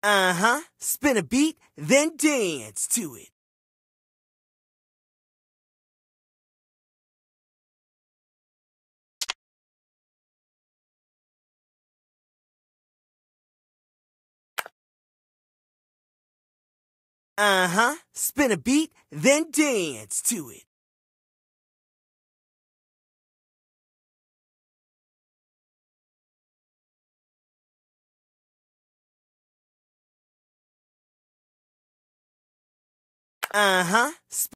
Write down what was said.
Uh-huh. Spin a beat, then dance to it. Uh-huh. Spin a beat, then dance to it. Uh-huh.